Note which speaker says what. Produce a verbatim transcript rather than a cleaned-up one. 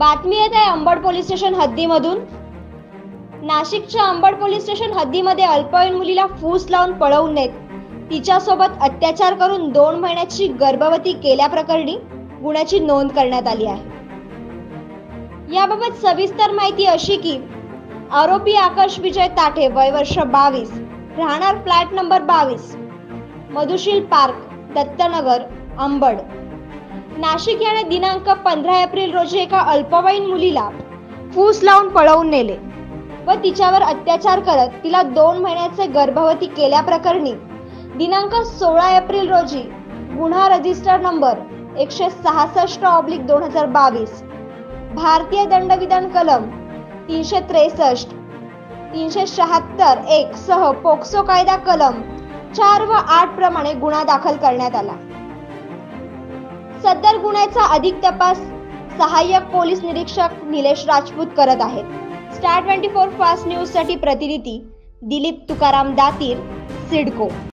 Speaker 1: बातमी येत आहे अंबड पोलीस स्टेशन हद्दीमधून। नाशिकच्या अंबड पोलीस स्टेशन हद्दीमध्ये अल्पवयीन मुलीला फूस लावून पळवून नेत तिच्यासोबत अत्याचार करून दोन महिन्याची गर्भवती केल्याप्रकरणी गुन्ह्याची नोंद करण्यात आली आहे। याबाबत सविस्तर माहिती अशी की आरोपी आकाश विजय ताठे, वय वर्ष बावीस, राहणार फ्लॅट नंबर बावीस, मधुशील पार्क, दत्तनगर, अंबड, नाशिक याने दिनांक पंधरा एप्रिल रोजी एका अल्पवयीन मुलीला फूस लावून पळवून नेले व तिच्यावर अत्याचार करत तिला दोन महिन्याचे गर्भवती केल्याप्रकरणी दिनांक सोळा एप्रिल रोजी गुन्हा रजिस्टर नंबर एकशे सहासष्ट ऑब्लिक दोन हजार बावीस, भारतीय दंडविधान कलम तीनशे त्रेसष्ट, तीनशे शहात्तर एक सह पोक्सो कायदा कलम चार व आठ प्रमाणे गुन्हा दाखल करण्यात आला। सदर गुन्ह्याचा अधिक तपास सहाय्यक पोलीस निरीक्षक निलेश राजपूत करत आहेत। स्टार चोवीस फास्ट न्यूज साठी प्रतिनिधी दिलीप तुकाराम दातीर, सिडको।